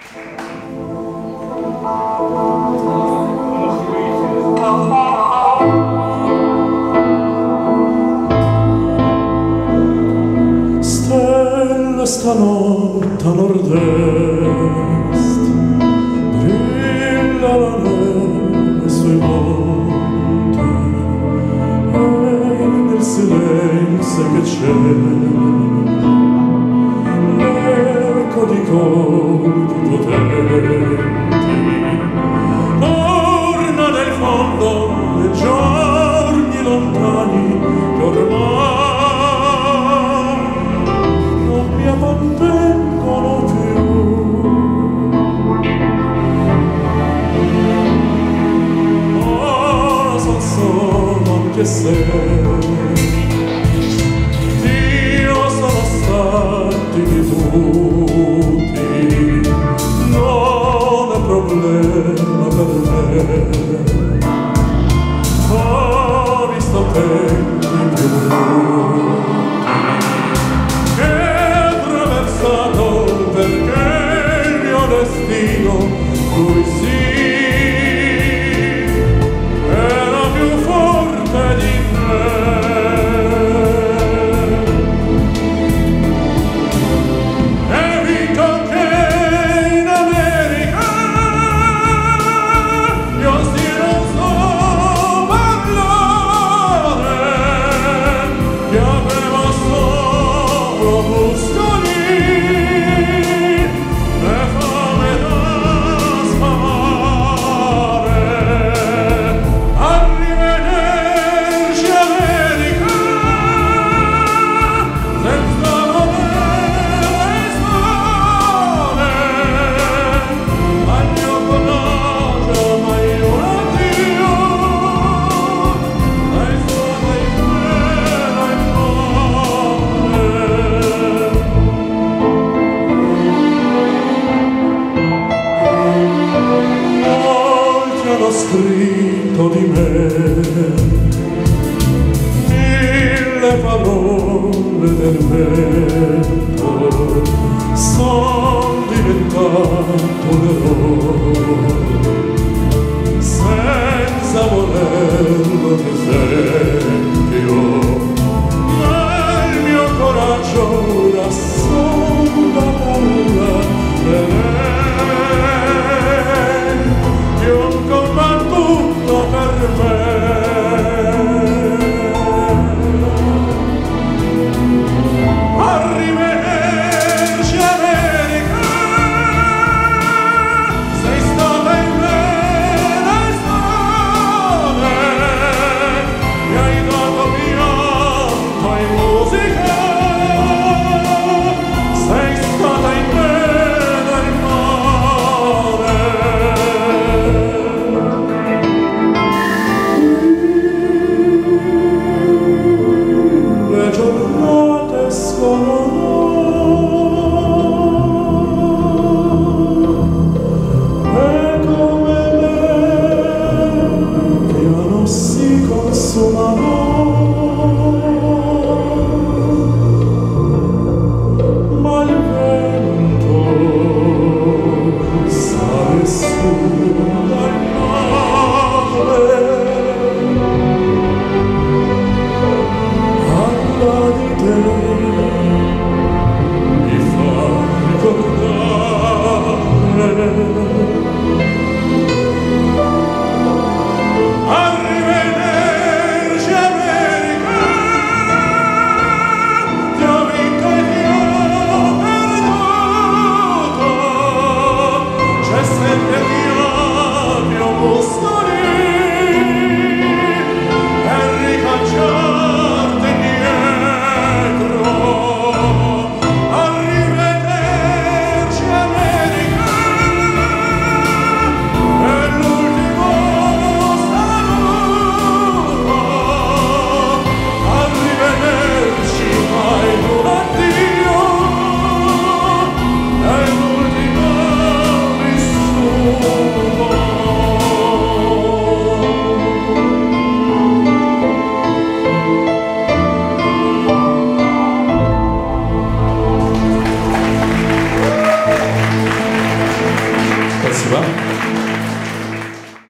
Stella stanotte a nord-est, brilla la neve sui monti, e nel silenzio che c'è l'eco di colpi potenti torna nel fondo dei giorni lontani che ormai non mi appartengono più. Ora son solo anche se Dio sono stati tutti, non è problema per me. Ho visto tempi più brutti che attraversato perché il mio destino, lui sì, era più forte di me. E vinco anche in America, io sì non so parlare, che avevo solo muscoli e fame da sfamare. Arrivederci America, senza volere stare al mio coraggio, mai un addio, dai sono in pena e morte. Molti hanno scritto di me mille parole del vento, son diventato l'eroe senza volerlo ad esempio, ma il mio coraggio da sola paura per lei, che un combattuto per me. Arrivederci America, prossima.